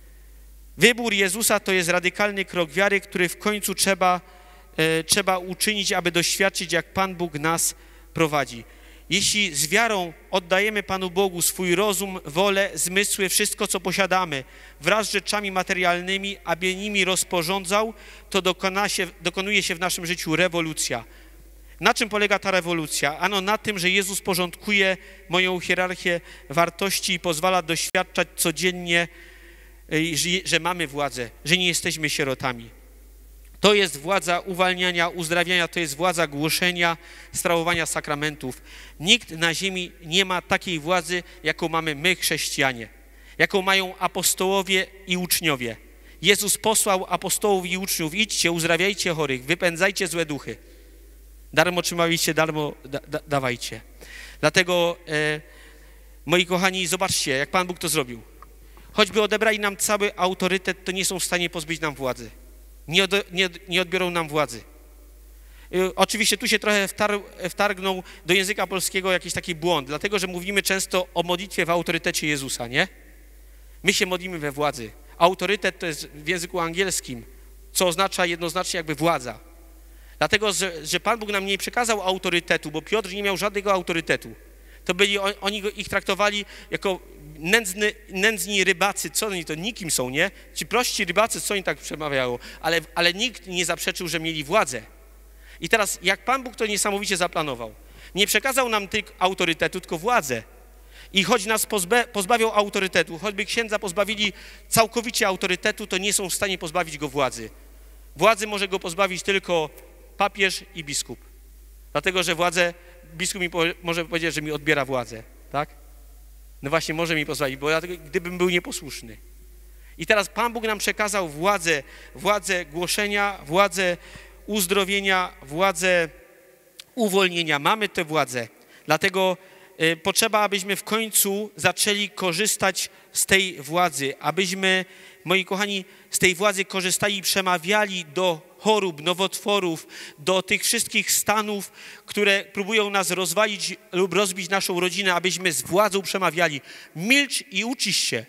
Wybór Jezusa to jest radykalny krok wiary, który w końcu trzeba, e, trzeba uczynić, aby doświadczyć, jak Pan Bóg nas prowadzi. Jeśli z wiarą oddajemy Panu Bogu swój rozum, wolę, zmysły, wszystko, co posiadamy, wraz z rzeczami materialnymi, aby nimi rozporządzał, to dokona się, dokonuje się w naszym życiu rewolucja. Na czym polega ta rewolucja? Ano na tym, że Jezus porządkuje moją hierarchię wartości i pozwala doświadczać codziennie, że, że mamy władzę, że nie jesteśmy sierotami. To jest władza uwalniania, uzdrawiania, to jest władza głoszenia, sprawowania sakramentów. Nikt na ziemi nie ma takiej władzy, jaką mamy my, chrześcijanie, jaką mają apostołowie i uczniowie. Jezus posłał apostołów i uczniów, idźcie, uzdrawiajcie chorych, wypędzajcie złe duchy. Darmo otrzymaliście, darmo da, da, dawajcie. Dlatego, e, moi kochani, zobaczcie, jak Pan Bóg to zrobił. Choćby odebrali nam cały autorytet, to nie są w stanie pozbyć nam władzy. Nie, od, nie, nie odbiorą nam władzy. Y, oczywiście tu się trochę wtar, wtargnął do języka polskiego jakiś taki błąd, dlatego że mówimy często o modlitwie w autorytecie Jezusa, nie? My się modlimy we władzy. Autorytet to jest w języku angielskim, co oznacza jednoznacznie jakby władza. Dlatego, że, że Pan Bóg nam nie przekazał autorytetu, bo Piotr nie miał żadnego autorytetu. To byli, on, oni go, ich traktowali jako nędzny, nędzni rybacy, co oni to, nikim są, nie? Ci prości rybacy, co oni tak przemawiają, ale, ale nikt nie zaprzeczył, że mieli władzę. I teraz, jak Pan Bóg to niesamowicie zaplanował, nie przekazał nam tylko autorytetu, tylko władzę. I choć nas pozbe, pozbawią autorytetu, choćby księdza pozbawili całkowicie autorytetu, to nie są w stanie pozbawić go władzy. Władzy może go pozbawić tylko papież i biskup. Dlatego, że władzę, biskup mi po, może powiedzieć, że mi odbiera władzę, tak? No właśnie, może mi pozwolić, bo ja, gdybym był nieposłuszny. I teraz Pan Bóg nam przekazał władzę, władzę głoszenia, władzę uzdrowienia, władzę uwolnienia. Mamy tę władzę. Dlatego y, potrzeba, abyśmy w końcu zaczęli korzystać z tej władzy, abyśmy, moi kochani, z tej władzy korzystali i przemawiali do chorób, nowotworów, do tych wszystkich stanów, które próbują nas rozwalić lub rozbić naszą rodzinę, abyśmy z władzą przemawiali. Milcz i ucisz się.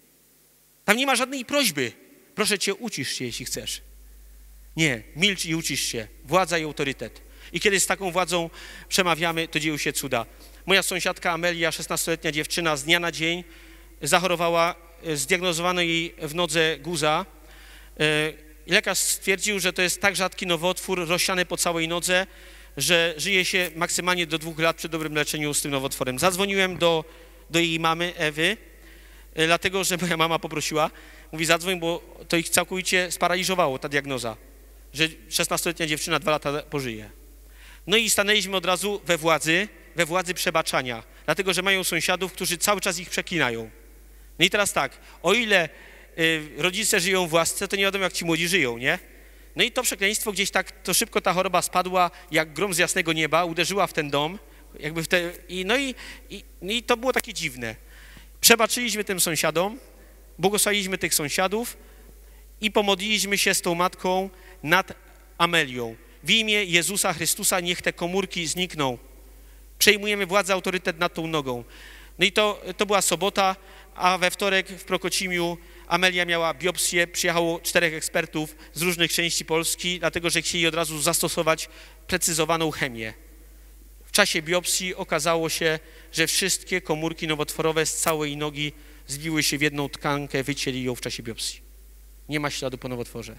Tam nie ma żadnej prośby. Proszę cię, ucisz się, jeśli chcesz. Nie, milcz i ucisz się. Władza i autorytet. I kiedy z taką władzą przemawiamy, to dzieją się cuda. Moja sąsiadka Amelia, szesnastoletnia dziewczyna, z dnia na dzień zachorowała, zdiagnozowano jej w nodze guza. Lekarz stwierdził, że to jest tak rzadki nowotwór rozsiany po całej nodze, że żyje się maksymalnie do dwóch lat przy dobrym leczeniu z tym nowotworem. Zadzwoniłem do, do jej mamy, Ewy, dlatego, że moja mama poprosiła, mówi zadzwoń, bo to ich całkowicie sparaliżowało, ta diagnoza, że szesnastoletnia dziewczyna dwa lata pożyje. No i stanęliśmy od razu we władzy, we władzy przebaczania, dlatego, że mają sąsiadów, którzy cały czas ich przeklinają. No i teraz tak, o ile y, rodzice żyją w łasce, to nie wiadomo, jak ci młodzi żyją, nie? No i to przekleństwo gdzieś tak, to szybko ta choroba spadła, jak grom z jasnego nieba, uderzyła w ten dom, jakby w te, i, no, i, i, no i to było takie dziwne. Przebaczyliśmy tym sąsiadom, błogosławiliśmy tych sąsiadów, i pomodliliśmy się z tą matką nad Amelią. W imię Jezusa Chrystusa niech te komórki znikną. Przejmujemy władzę, autorytet nad tą nogą. No i to, to była sobota, a we wtorek w Prokocimiu Amelia miała biopsję, przyjechało czterech ekspertów z różnych części Polski, dlatego że chcieli od razu zastosować precyzowaną chemię. W czasie biopsji okazało się, że wszystkie komórki nowotworowe z całej nogi zbiły się w jedną tkankę, wycięli ją w czasie biopsji. Nie ma śladu po nowotworze.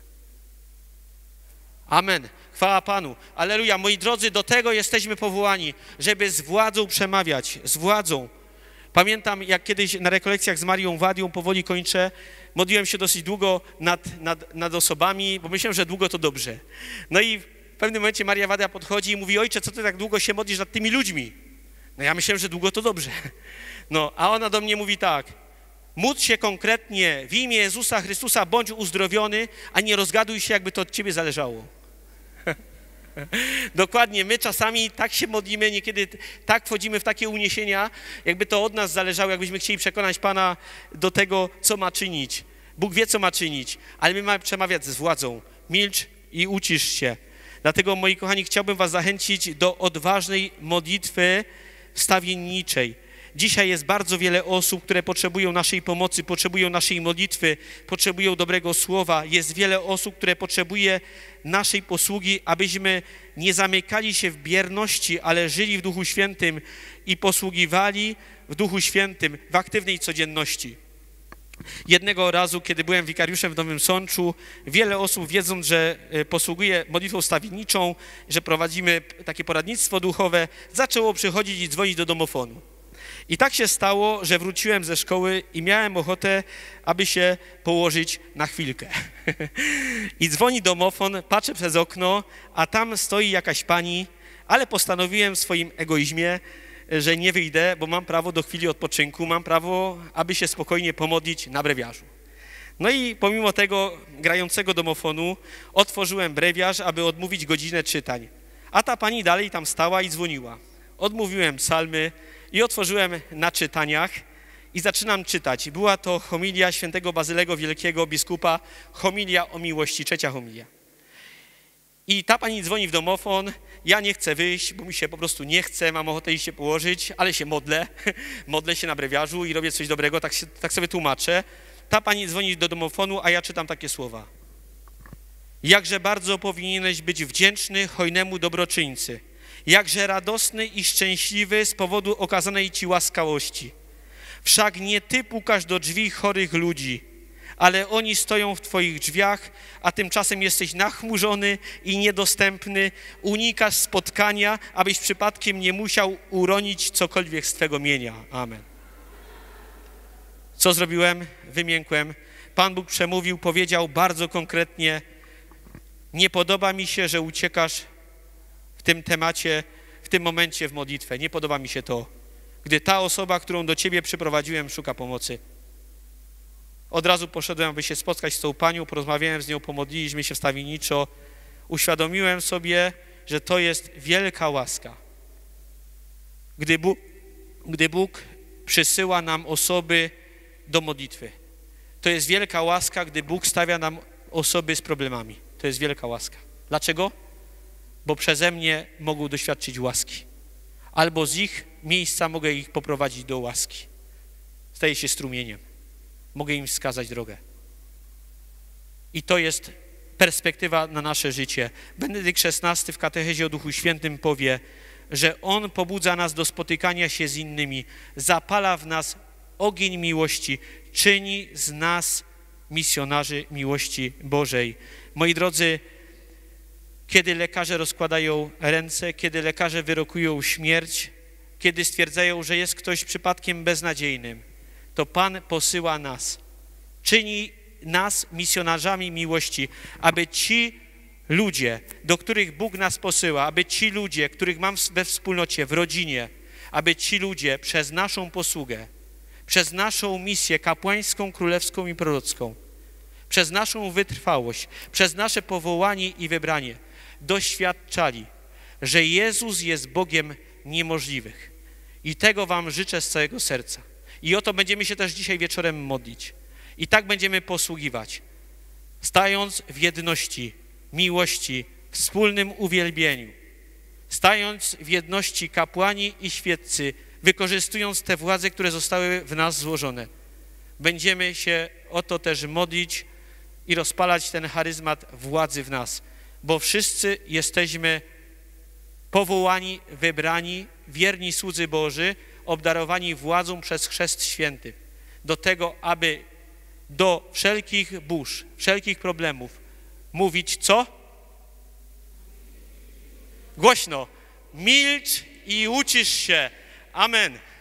Amen. Chwała Panu. Alleluja. Moi drodzy, do tego jesteśmy powołani, żeby z władzą przemawiać, z władzą. Pamiętam, jak kiedyś na rekolekcjach z Marią Wadią, powoli kończę, modliłem się dosyć długo nad, nad, nad osobami, bo myślałem, że długo to dobrze. No i w pewnym momencie Maria Wadia podchodzi i mówi: ojcze, co ty tak długo się modlisz nad tymi ludźmi? No ja myślałem, że długo to dobrze. No, a ona do mnie mówi tak: módl się konkretnie w imię Jezusa Chrystusa, bądź uzdrowiony, a nie rozgaduj się, jakby to od ciebie zależało. Dokładnie, my czasami tak się modlimy, niekiedy tak wchodzimy w takie uniesienia, jakby to od nas zależało, jakbyśmy chcieli przekonać Pana do tego, co ma czynić. Bóg wie, co ma czynić, ale my mamy przemawiać z władzą. Milcz i ucisz się. Dlatego, moi kochani, chciałbym was zachęcić do odważnej modlitwy wstawienniczej. Dzisiaj jest bardzo wiele osób, które potrzebują naszej pomocy, potrzebują naszej modlitwy, potrzebują dobrego słowa. Jest wiele osób, które potrzebuje naszej posługi, abyśmy nie zamykali się w bierności, ale żyli w Duchu Świętym i posługiwali w Duchu Świętym, w aktywnej codzienności. Jednego razu, kiedy byłem wikariuszem w Nowym Sączu, wiele osób, wiedząc, że posługuję modlitwą wstawienniczą, że prowadzimy takie poradnictwo duchowe, zaczęło przychodzić i dzwonić do domofonu. I tak się stało, że wróciłem ze szkoły i miałem ochotę, aby się położyć na chwilkę. I dzwoni domofon, patrzę przez okno, a tam stoi jakaś pani, ale postanowiłem w swoim egoizmie, że nie wyjdę, bo mam prawo do chwili odpoczynku, mam prawo, aby się spokojnie pomodlić na brewiarzu. No i pomimo tego grającego domofonu otworzyłem brewiarz, aby odmówić godzinę czytań. A ta pani dalej tam stała i dzwoniła. Odmówiłem psalmy i otworzyłem na czytaniach i zaczynam czytać. Była to homilia świętego Bazylego Wielkiego, biskupa, homilia o miłości, trzecia homilia. I ta pani dzwoni w domofon, ja nie chcę wyjść, bo mi się po prostu nie chce, mam ochotę iść się położyć, ale się modlę, modlę się na brewiarzu i robię coś dobrego, tak, się, tak sobie tłumaczę. Ta pani dzwoni do domofonu, a ja czytam takie słowa. Jakże bardzo powinieneś być wdzięczny hojnemu dobroczyńcy, jakże radosny i szczęśliwy z powodu okazanej ci łaskawości. Wszak nie ty pukasz do drzwi chorych ludzi, ale oni stoją w twoich drzwiach, a tymczasem jesteś nachmurzony i niedostępny, unikasz spotkania, abyś przypadkiem nie musiał uronić cokolwiek z twego mienia. Amen. Co zrobiłem? Wymiękłem. Pan Bóg przemówił, powiedział bardzo konkretnie: nie podoba mi się, że uciekasz w tym temacie, w tym momencie w modlitwę. Nie podoba mi się to, gdy ta osoba, którą do ciebie przyprowadziłem, szuka pomocy. Od razu poszedłem, aby się spotkać z tą panią, porozmawiałem z nią, pomodliliśmy się wstawienniczo. Uświadomiłem sobie, że to jest wielka łaska. Gdy Bóg, gdy Bóg przysyła nam osoby do modlitwy. To jest wielka łaska, gdy Bóg stawia nam osoby z problemami. To jest wielka łaska. Dlaczego? Bo przeze mnie mogą doświadczyć łaski. Albo z ich miejsca mogę ich poprowadzić do łaski. Staję się strumieniem. Mogę im wskazać drogę. I to jest perspektywa na nasze życie. Benedykt szesnasty w katechezie o Duchu Świętym powie, że On pobudza nas do spotykania się z innymi, zapala w nas ogień miłości, czyni z nas misjonarzy miłości Bożej. Moi drodzy, kiedy lekarze rozkładają ręce, kiedy lekarze wyrokują śmierć, kiedy stwierdzają, że jest ktoś przypadkiem beznadziejnym, to Pan posyła nas, czyni nas misjonarzami miłości, aby ci ludzie, do których Bóg nas posyła, aby ci ludzie, których mam we wspólnocie, w rodzinie, aby ci ludzie przez naszą posługę, przez naszą misję kapłańską, królewską i prorocką, przez naszą wytrwałość, przez nasze powołanie i wybranie doświadczali, że Jezus jest Bogiem niemożliwych. I tego wam życzę z całego serca. I o to będziemy się też dzisiaj wieczorem modlić. I tak będziemy posługiwać. stając w jedności, miłości, wspólnym uwielbieniu, stając w jedności kapłani i świeccy, wykorzystując te władze, które zostały w nas złożone. Będziemy się o to też modlić i rozpalać ten charyzmat władzy w nas, bo wszyscy jesteśmy powołani, wybrani, wierni słudzy Boży, obdarowani władzą przez Chrzest Święty, do tego, aby do wszelkich burz, wszelkich problemów mówić co? Głośno. Milcz i ucisz się. Amen.